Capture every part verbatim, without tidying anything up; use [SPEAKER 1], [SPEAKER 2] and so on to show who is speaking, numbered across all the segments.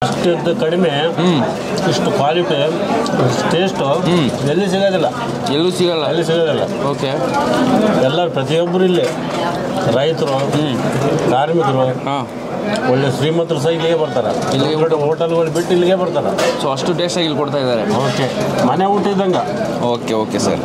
[SPEAKER 1] ಇಷ್ಟು ಕಡಿಮೆ ಇಷ್ಟು ಕ್ವಾಲಿಟಿ ಟೇಸ್ಟು ಎಲ್ಲಿ ಸಿಗೋದಿಲ್ಲ,
[SPEAKER 2] ಎಲ್ಲೂ ಸಿಗಲ್ಲ,
[SPEAKER 1] ಎಲ್ಲಿ ಸಿಗೋದಿಲ್ಲ.
[SPEAKER 2] ಓಕೆ,
[SPEAKER 1] ಎಲ್ಲರೂ ಪ್ರತಿಯೊಬ್ಬರು ಇಲ್ಲಿ ರೈತರು, ಕಾರ್ಮಿಕರು,
[SPEAKER 2] ಹಾಂ,
[SPEAKER 1] ಒಳ್ಳೆ ಶ್ರೀಮಂತರು ಸಹ ಇಲ್ಲಿಗೆ ಬರ್ತಾರೆ. ಇಲ್ಲಿಗೆ ಬಿಟ್ಟು ಹೋಟೆಲ್ಗಳು ಬಿಟ್ಟು ಇಲ್ಲಿಗೆ ಬರ್ತಾರೆ.
[SPEAKER 2] ಸೊ ಅಷ್ಟು ಟೇಸ್ಟಾಗಿ ಇಲ್ಲಿ ಕೊಡ್ತಾ ಇದ್ದಾರೆ.
[SPEAKER 1] ಓಕೆ, ಮನೆ ಊಟ ಇದ್ದಂಗೆ.
[SPEAKER 2] Okay okay sir.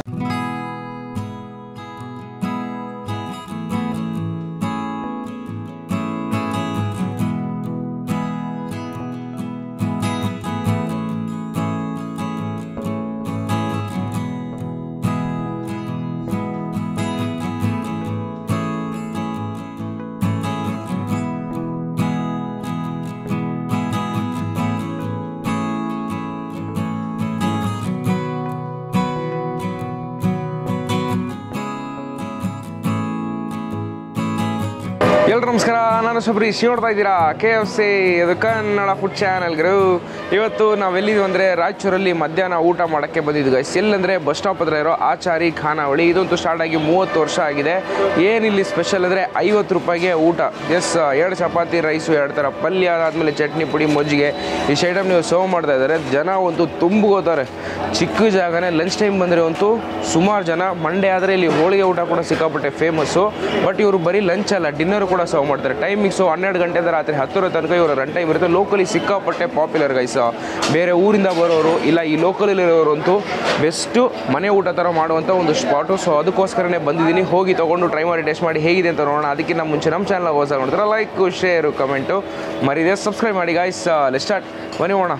[SPEAKER 2] ಎಲ್ರು ನಮಸ್ಕಾರ, ನಾನು ಶಬರೀಶ್. ನೋಡ್ತಾ ಇದ್ದೀರಾ ಕೆ ಎಫ್ ಸಿ, ಇದು ಕನ್ನಡ ಫುಡ್ ಚಾನಲ್ಗಳು. ಇವತ್ತು ನಾವೆಲ್ಲಿದ್ದೀವಿ ಅಂದರೆ ರಾಯಚೂರಲ್ಲಿ ಮಧ್ಯಾಹ್ನ ಊಟ ಮಾಡೋಕ್ಕೆ ಬಂದಿದ್ದು ಗೈಸ್. ಎಲ್ಲಂದರೆ ಬಸ್ ಸ್ಟಾಪ್ ಹತ್ರ ಇರೋ ಆಚಾರಿ ಖಾನಾವಳಿ. ಇದಂತೂ ಸ್ಟಾರ್ಟ್ ಆಗಿ ಮೂವತ್ತು ವರ್ಷ ಆಗಿದೆ. ಏನಿಲ್ಲಿ ಸ್ಪೆಷಲ್ ಅಂದರೆ ಐವತ್ತು ರೂಪಾಯಿಗೆ ಊಟ. ಎಸ್, ಎರಡು ಚಪಾತಿ, ರೈಸು, ಎರಡು ಥರ ಪಲ್ಯ, ಅದಾದಮೇಲೆ ಚಟ್ನಿ ಪುಡಿ, ಮಜ್ಜಿಗೆ, ಇಷ್ಟು ಐಟಮ್ ನೀವು ಸರ್ವ್ ಮಾಡ್ತಾ ಇದ್ದಾರೆ. ಜನ ಅಂತೂ ತುಂಬಿಗೋತಾರೆ. ಚಿಕ್ಕ ಜಾಗನೇ. ಲಂಚ್ ಟೈಮ್ ಬಂದರೆ ಅಂತೂ ಸುಮಾರು ಜನ. ಮಂಡೇ ಆದರೆ ಇಲ್ಲಿ ಹೋಳಿಗೆ ಊಟ ಕೂಡ ಸಿಕ್ಕಾಪಟ್ಟೆ ಫೇಮಸ್ಸು. ಬಟ್ ಇವರು ಬರೀ ಲಂಚ್ ಅಲ್ಲ, ಡಿನ್ನರು ಕೂಡ ಸರ್ವ್ ಮಾಡ್ತಾರೆ. ಟೈಮಿಂಗ್ಸು ಹನ್ನೆರಡು ಗಂಟೆಯಿಂದ ರಾತ್ರಿ ಹತ್ತರ ತನಕ ಇವರ ರನ್ ಟೈಮ್ ಇರುತ್ತೆ. ಲೋಕಲಿ ಸಿಕ್ಕಾಪಟ್ಟೆ ಪಾಪ್ಯುಲರ್ ಗೈಸ್. ಬೇರೆ ಊರಿಂದ ಬರೋರು ಇಲ್ಲ, ಈ ಲೋಕಲಲ್ಲಿರೋರು ಅಂತೂ ಬೆಸ್ಟು ಮನೆ ಊಟ ಥರ ಮಾಡುವಂಥ ಒಂದು ಸ್ಪಾಟು. ಸೊ ಅದಕ್ಕೋಸ್ಕರನೇ ಬಂದಿದ್ದೀನಿ. ಹೋಗಿ ತೊಗೊಂಡು ಟ್ರೈ ಮಾಡಿ ಟೇಸ್ಟ್ ಮಾಡಿ ಹೇಗಿದೆ ಅಂತ ನೋಡೋಣ. ಅದಕ್ಕಿಂತ ಮುಂಚೆ ನಮ್ಮ ಚಾನಲ್ ಹೊಸ ನೋಡ್ತಾರೆ ಲೈಕು, ಶೇರು, ಕಮೆಂಟು ಮರಿದೆ ಸಬ್ಸ್ಕ್ರೈಬ್ ಮಾಡಿ ಗೈಸ್. ಲೆಟ್ಸ್ ಸ್ಟಾರ್ಟ್, ಬನ್ನಿ ಹೋಗೋಣ.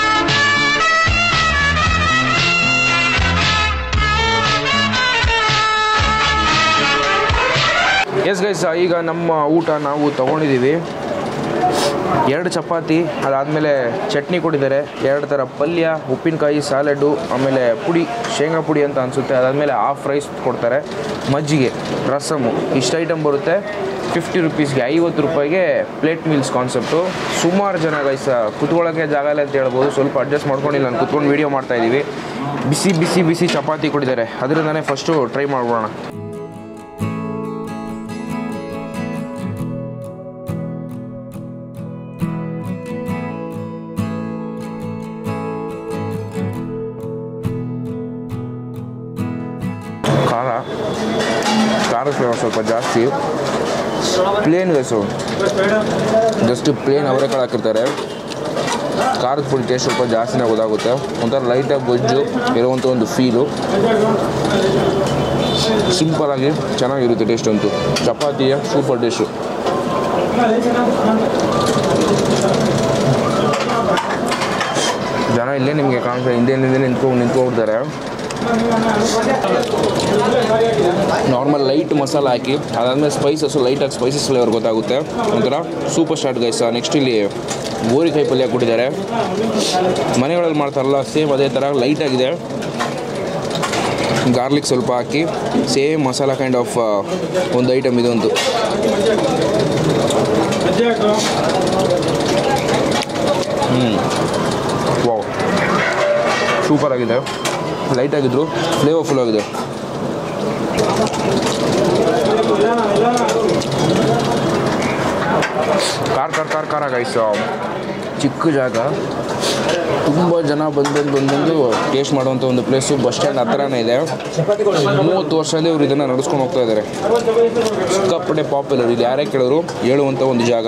[SPEAKER 2] ಎಸ್ ಗೈಸ್, ಈಗ ನಮ್ಮ ಊಟ ನಾವು ತೊಗೊಂಡಿದ್ದೀವಿ. ಎರಡು ಚಪಾತಿ, ಅದಾದಮೇಲೆ ಚಟ್ನಿ ಕೊಟ್ಟಿದ್ದಾರೆ, ಎರಡು ಥರ ಪಲ್ಯ, ಉಪ್ಪಿನಕಾಯಿ, ಸ್ಯಾಲಡ್ಡು, ಆಮೇಲೆ ಪುಡಿ, ಶೇಂಗಾ ಪುಡಿ ಅಂತ ಅನಿಸುತ್ತೆ. ಅದಾದಮೇಲೆ ಹಾಫ್ ರೈಸ್ ಕೊಡ್ತಾರೆ, ಮಜ್ಜಿಗೆ, ರಸಮು, ಇಷ್ಟು ಐಟಮ್ ಬರುತ್ತೆ. ಫಿಫ್ಟಿ ರುಪೀಸ್ಗೆ, ಐವತ್ತು ರೂಪಾಯಿಗೆ ಪ್ಲೇಟ್ ಮೀಲ್ಸ್ ಕಾನ್ಸೆಪ್ಟು. ಸುಮಾರು ಜನ ಗೈಸ್, ಕುತ್ಕೊಳ್ಳೋಕ್ಕೆ ಜಾಗ ಇಲ್ಲ ಅಂತ ಹೇಳ್ಬೋದು. ಸ್ವಲ್ಪ ಅಡ್ಜಸ್ಟ್ ಮಾಡ್ಕೊಂಡು ನಾನು ಕುತ್ಕೊಂಡು ವೀಡಿಯೋ ಮಾಡ್ತಾಯಿದ್ದೀವಿ. ಬಿಸಿ ಬಿಸಿ ಬಿಸಿ ಚಪಾತಿ ಕೊಟ್ಟಿದ್ದಾರೆ. ಅದರಿಂದನೇ ಫಸ್ಟು ಟ್ರೈ ಮಾಡ್ಬೋಣ. ಖಾರ ಖಾರ ಫ್ಲೇವರ್ ಸ್ವಲ್ಪ ಜಾಸ್ತಿ. ಪ್ಲೇನ್ ಗೈಸು, ಜಸ್ಟ್ ಪ್ಲೇನ್ ಅವರೆಕಾಳು ಹಾಕಿರ್ತಾರೆ. ಖಾರದ ಪುಡಿ ಟೇಸ್ಟ್ ಸ್ವಲ್ಪ ಜಾಸ್ತಿನೇ ಗೊತ್ತಾಗುತ್ತೆ. ಒಂಥರ ಲೈಟಾಗಿ ಗೊಜ್ಜು ಇರುವಂಥ ಒಂದು ಫೀಲು. ಸಿಂಪಲಾಗಿ ಚೆನ್ನಾಗಿರುತ್ತೆ ಟೇಸ್ಟ್ ಅಂತೂ. ಚಪಾತಿಯ ಸೂಪರ್ ಟೇಸ್ಟು. ಜನ ಇಲ್ಲೇ ನಿಮಗೆ ಕಾಣಿಸ್ತಾರೆ, ಹಿಂದೆ ಹಿಂದೆ ನಿಂತ್ಕೊಂಡು ನಿಂತ್ಕೊಂಡ್ಬಿಡ್ತಾರೆ. ನಾರ್ಮಲ್ ಲೈಟ್ ಮಸಾಲ ಹಾಕಿ, ಅದಾದಮೇಲೆ ಸ್ಪೈಸಸ್ಸು ಲೈಟಾಗಿ ಸ್ಪೈಸಸ್ ಫ್ಲೇವರ್ ಗೊತ್ತಾಗುತ್ತೆ. ಒಂಥರ ಸೂಪರ್ ಸ್ಟಾರ್ಟ್ ಗೈಸ್. ನೆಕ್ಸ್ಟ್ ಇಲ್ಲಿ ಗೋರಿಕಾಯಿ ಪಲ್ಯ ಕೊಟ್ಟಿದ್ದಾರೆ. ಮನೆಗಳಲ್ಲಿ ಮಾಡ್ತಾರಲ್ಲ ಸೇಮ್ ಅದೇ ಥರ ಲೈಟಾಗಿದೆ. ಗಾರ್ಲಿಕ್ ಸ್ವಲ್ಪ ಹಾಕಿ ಸೇಮ್ ಮಸಾಲ ಕೈಂಡ್ ಆಫ್ ಒಂದು ಐಟಮ್ ಇದೊಂದು. ಹ್ಞೂ ವಾವ್, ಸೂಪರ್ ಆಗಿದೆ. ಲೈಟ್ ಆಗಿದ್ರು, ಫ್ಲೇವರ್ಫುಲ್ ಆಗಿದೆ. ಖಾರ ಖಾರ ಖಾರ ಖಾರ ಗೈಸ್. ಚಿಕ್ಕ ಜಾಗ, ತುಂಬ ಜನ ಬಂದು ಬಂದು ಟೇಸ್ಟ್ ಮಾಡುವಂಥ ಒಂದು ಪ್ಲೇಸು. ಬಸ್ ಸ್ಟ್ಯಾಂಡ್ ಹತ್ರನೇ ಇದೆ. ಮೂವತ್ತು ವರ್ಷದಲ್ಲಿ ಇವರು ಇದನ್ನು ನಡೆಸ್ಕೊಂಡು ಹೋಗ್ತಾ ಇದ್ದಾರೆ. ಸಿಕ್ಕಾಪಟ್ಟೆ ಪಾಪ್ಯುಲರ್. ಇದು ಯಾರೇ ಕೇಳಿದ್ರು ಹೇಳುವಂಥ ಒಂದು ಜಾಗ.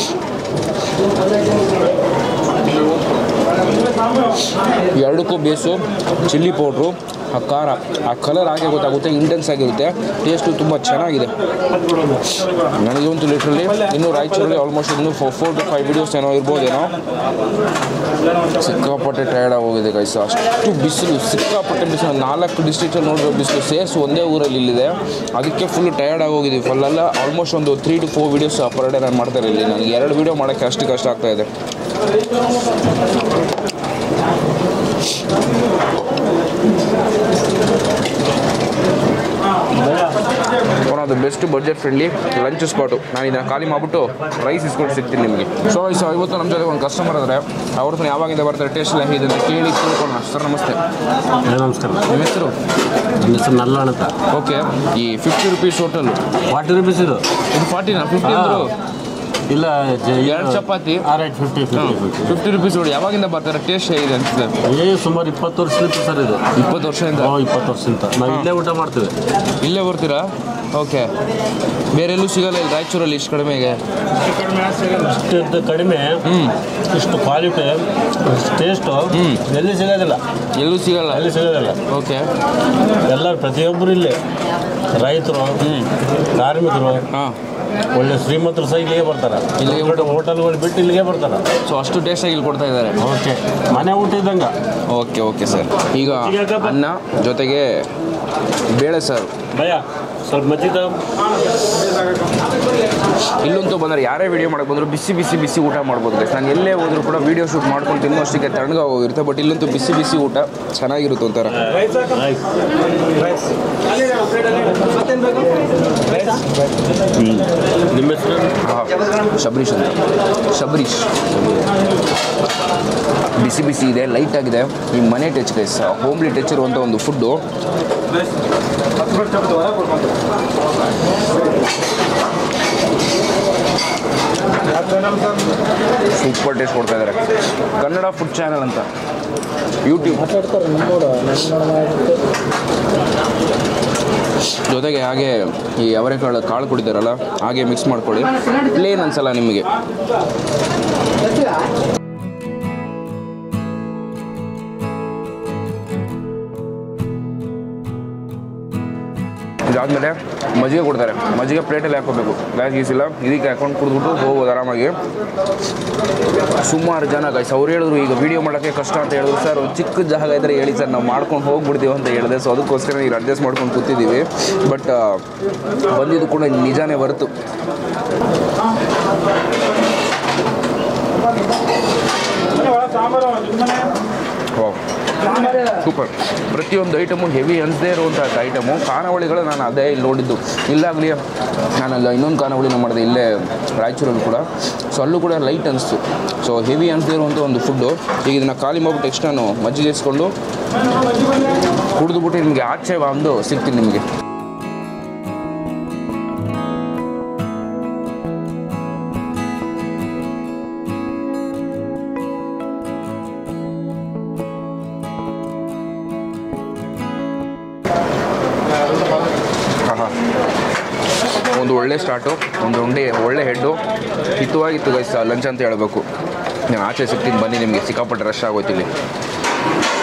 [SPEAKER 2] ಎರಡಕ್ಕೂ ಬೇಸು ಚಿಲ್ಲಿ ಪೌಡ್ರು, ಆ ಖಾರ, ಆ ಕಲರ್ ಹಾಗೆ ಗೊತ್ತಾಗುತ್ತೆ. ಇಂಟೆನ್ಸ್ ಆಗಿರುತ್ತೆ. ಟೇಸ್ಟು ತುಂಬ ಚೆನ್ನಾಗಿದೆ. ನನಗಂತೂ ಲಿಟ್ರಲಿ ಇನ್ನೂ ರಾಯಚೂರಲ್ಲಿ ಆಲ್ಮೋಸ್ಟ್ ಇನ್ನೂ four four to five videos ಏನೋ ಇರ್ಬೋದೇನೋ. ಸಿಕ್ಕಾಪಟ್ಟೆ ಟಯರ್ಡ್ ಆಗೋಗಿದೆ ಗೈಸ್. ಅಷ್ಟು ಬಿಸಿಲು, ಸಿಕ್ಕಾಪಟ್ಟೆ ಬಿಸಿಲು. ನಾಲ್ಕು ಡಿಸ್ಟ್ರಿಕ್ಟಲ್ಲಿ ನೋಡಿರೋ ಬಿಸಿಲು ಸೇರ್ಸ್ ಒಂದೇ ಊರಲ್ಲಿ ಇಲ್ಲಿದೆ. ಅದಕ್ಕೆ ಫುಲ್ ಟಯರ್ಡ್ ಆಗೋಗಿದ್ದೀವಿ. ಫುಲ್ಲೆಲ್ಲ ಆಲ್ಮೋಸ್ಟ್ ಒಂದು three to four videos per day ನಾನು ಮಾಡ್ತಾರೆ ಇಲ್ಲಿ. ನನಗೆ ಎರಡು ವೀಡಿಯೋ ಮಾಡೋಕ್ಕೆ ಅಷ್ಟು ಕಷ್ಟ ಆಗ್ತಾಯಿದೆ. One of the best budget friendly lunch spot. ನಾನು ಇದನ್ನು ಖಾಲಿ ಮಾಡಿಬಿಟ್ಟು ರೈಸ್ ಇಸ್ಕೊಂಡು ಸಿಗ್ತೀನಿ ನಿಮಗೆ. ಸೊ ಸೊ ಇವತ್ತು ನಮ್ಮ ಜೊತೆ ಒಂದು ಕಸ್ಟಮರ್ ಆದರೆ ಅವ್ರದ್ದು ಯಾವಾಗಿಂದ ಬರ್ತಾರೆ, ಟೇಸ್ಟ್ ಎಲ್ಲ ಹೇಗಿದೆ ಕೇಳಿ ತಿಳ್ಕೊಳ್ಳೋಣ. ಸರ್ ನಮಸ್ತೆ.
[SPEAKER 1] ನಮಸ್ಕಾರ.
[SPEAKER 2] ನಿಮ್ಮ ಹೆಸರು?
[SPEAKER 1] ನನ್ನ ಹೆಸರು ನಲ್ಲಾಣ ಅಂತ.
[SPEAKER 2] ಓಕೆ. ಈ fifty rupees hotel
[SPEAKER 1] forty rupees ಇದು
[SPEAKER 2] ಇದು ಫಾರ್ಟಿನಾ? ಫಿಫ್ಟಿ ಅಂದರು
[SPEAKER 1] ಇಲ್ಲ
[SPEAKER 2] ಎರಡು ಚಪಾತಿ
[SPEAKER 1] right fifty fifty
[SPEAKER 2] fifty rupees ನೋಡಿ. ಯಾವಾಗಿಂದ ಬರ್ತಾರೆ? ಟೇಸ್ಟ್ ಹೇಗಿದೆ ಅನ್ಸುತ್ತೆ?
[SPEAKER 1] ಏ ಸುಮಾರು ಇಪ್ಪತ್ತು ವರ್ಷದಿಂದ ಸರ್ ಇದು.
[SPEAKER 2] ಇಪ್ಪತ್ತು ವರ್ಷದಿಂದ?
[SPEAKER 1] ಹ್ಞೂ ಇಪ್ಪತ್ತು ವರ್ಷದಿಂದ ನಾವು ಇಲ್ಲೇ ಊಟ ಮಾಡ್ತೀವಿ.
[SPEAKER 2] ಇಲ್ಲೇ ಬರ್ತೀರಾ? ಓಕೆ. ಬೇರೆ ಎಲ್ಲೂ ಸಿಗಲ್ಲ ಇಲ್ಲಿ ರಾಯಚೂರಲ್ಲಿ ಇಷ್ಟು ಕಡಿಮೆಗೆ?
[SPEAKER 1] ಇಷ್ಟು ಕಡಿಮೆ, ಇಷ್ಟು ಕ್ವಾಲಿಟಿ, ಇಷ್ಟು ಟೇಸ್ಟು ಎಲ್ಲಿ ಸಿಗೋದಿಲ್ಲ.
[SPEAKER 2] ಎಲ್ಲೂ ಸಿಗಲ್ಲ?
[SPEAKER 1] ಎಲ್ಲಿ ಸಿಗೋದಿಲ್ಲ.
[SPEAKER 2] ಓಕೆ.
[SPEAKER 1] ಎಲ್ಲರೂ ಪ್ರತಿಯೊಬ್ಬರು ಇಲ್ಲಿ ರೈತರು, ಕಾರ್ಮಿಕರು,
[SPEAKER 2] ಹಾಂ,
[SPEAKER 1] ಒಳ್ಳೆ ಶ್ರೀಮಂತರು ಸಹ ಇಲ್ಲಿಗೆ ಬರ್ತಾರೆ. ಇಲ್ಲಿಗೆ ಊಟ ಹೋಟೆಲ್ಗಳು ಬಿಟ್ಟು ಇಲ್ಲಿಗೆ ಬರ್ತಾರೆ.
[SPEAKER 2] ಸೊ ಅಷ್ಟು ಟೇಸ್ಟಾಗಿ ಇಲ್ಲಿ ಕೊಡ್ತಾ ಇದ್ದಾರೆ.
[SPEAKER 1] ಓಕೆ, ಮನೆ ಊಟ ಇದ್ದಂಗೆ.
[SPEAKER 2] Okay okay sir. ಈಗ ಅನ್ನ ಜೊತೆಗೆ ಬೇಳೆ ಸರ್.
[SPEAKER 1] ಭಯ ಸ್ವಲ್ಪ ಮಜ್ಜಿದ.
[SPEAKER 2] ಇಲ್ಲಂತೂ ಬಂದರೆ ಯಾರೇ ವೀಡಿಯೋ ಮಾಡಕ್ಕೆ ಬಂದರೂ ಬಿಸಿ ಬಿಸಿ ಬಿಸಿ ಊಟ ಮಾಡ್ಬೋದು ಗೈಸ್. ನಾನು ಎಲ್ಲೇ ಹೋದರೂ ಕೂಡ ವೀಡಿಯೋ ಶೂಟ್ ಮಾಡ್ಕೊಂಡು ತಿನ್ನೋ ಅಷ್ಟಕ್ಕೆ ತಣ್ಣಗೆ ಹೋಗಿರುತ್ತೆ. ಬಟ್ ಇಲ್ಲಂತೂ ಬಿಸಿ ಬಿಸಿ ಊಟ ಚೆನ್ನಾಗಿರುತ್ತೆ ಒಂಥರ.
[SPEAKER 1] ನಿಮ್ಮ ಹೆಸರು?
[SPEAKER 2] ಹಾಂ, ಶಬರೀಶ್ ಅಂತ. ಶಬರೀಶ್. ಬಿಸಿ ಬಿಸಿ ಇದೆ, ಲೈಟ್ ಆಗಿದೆ. ಈ ಮನೆ ಟಚ್ ಗೈಸ್, ಹೋಮ್ಲಿ ಟಚ್ ಇರುವಂಥ ಒಂದು ಫುಡ್ಡು. ಸೂಪರ್ ಟೇಸ್ಟ್ ಕೊಡ್ತಾ ಇದ್ದಾರೆ. ಕನ್ನಡ ಫುಡ್ ಚಾನಲ್ ಅಂತ ಯೂಟ್ಯೂಬ್. ಜೊತೆಗೆ ಹಾಗೆ ಈ ಅವರೆಕಾಳು ಕಾಳು ಕುಡಿದಾರಲ್ಲ, ಹಾಗೆ ಮಿಕ್ಸ್ ಮಾಡ್ಕೊಳ್ಳಿ. ಪ್ಲೇನ್ ಅನ್ಸಲ್ಲ ನಿಮಗೆ. ಇದಾದಮೇಲೆ ಮಜ್ಜಿಗೆ ಕೊಡ್ತಾರೆ. ಮಜ್ಜಿಗೆ ಪ್ಲೇಟಲ್ಲಿ ಹಾಕೋಬೇಕು, ಗ್ಲಾಸ್ ಗೀಸಿಲ್ಲ. ಇದಕ್ಕೆ ಹಾಕೊಂಡು ಕುಡಿದ್ಬಿಟ್ಟು ಹೋಗ್ಬೋದು ಆರಾಮಾಗಿ. ಸುಮಾರು ಜನ ಗೈಸ್ ಅವ್ರು ಹೇಳಿದ್ರು ಈಗ ವೀಡಿಯೋ ಮಾಡೋಕ್ಕೆ ಕಷ್ಟ ಅಂತ ಹೇಳಿದ್ರು. ಸರ್ ಒಂದು ಚಿಕ್ಕ ಜಾಗ ಇದ್ದರೆ ಹೇಳಿ ಸರ್, ನಾವು ಮಾಡ್ಕೊಂಡು ಹೋಗ್ಬಿಡ್ತೀವಿ ಅಂತ ಹೇಳಿದೆ. ಸೊ ಅದಕ್ಕೋಸ್ಕರ ಈಗ ಅಡ್ಜಸ್ಟ್ ಮಾಡ್ಕೊಂಡು ಕೂತಿದ್ದೀವಿ. ಬಟ್ ಬಂದಿದ್ದು ಕೂಡ ನಿಜಾನೇ ಹೊರತು. ಸೂಪರ್. ಪ್ರತಿಯೊಂದು ಐಟಮು ಹೆವಿ ಅನಿಸದೇ ಇರುವಂಥ ಐಟಮು. ಖಾನಾವಳಿಗಳು ನಾನು ಅದೇ ಇಲ್ಲಿ ನೋಡಿದ್ದು. ಇಲ್ಲಾಗಲಿ ನಾನಲ್ಲ ಇನ್ನೊಂದು ಖಾನಾವಳಿನ ಮಾಡಿದೆ ಇಲ್ಲೇ ರಾಯಚೂರಲ್ಲಿ ಕೂಡ. ಸೊ ಅಲ್ಲೂ ಕೂಡ ಲೈಟ್ ಅನಿಸ್ತು. ಸೊ ಹೆವಿ ಅನಿಸದೇ ಇರುವಂಥ ಒಂದು ಫುಡ್ಡು. ಈಗ ಇದನ್ನು ಖಾಲಿ ಮಾಡಿಬಿಟ್ಟು ನೆಕ್ಸ್ಟ್ ನಾನು ಮಜ್ಜಿಗೆ ಇಸ್ಕೊಂಡು ಕುಡಿದ್ಬಿಟ್ಟು ನಿಮಗೆ ಆಚೆ ಒಂದು ಸಿಗ್ತೀನಿ ನಿಮಗೆ. ಒಂದು ಒಳ್ಳೆ ಸ್ಟಾರ್ಟು, ಒಂದು ಉಂಡೆ ಒಳ್ಳೆ ಹೆಡ್ಡು. ಹಿತವಾಗಿತ್ತು ಗೈಸ್ ಲಂಚ್ ಅಂತ ಹೇಳಬೇಕು. ನಾನು ಆಚೆ ಸಿಗ್ತೀನಿ ಬನ್ನಿ, ನಿಮಗೆ ಸಿಕ್ಕಾಪಟ್ಟೆ ರಶ್ ಆಗೋಯ್ತು ಇಲ್ಲಿ.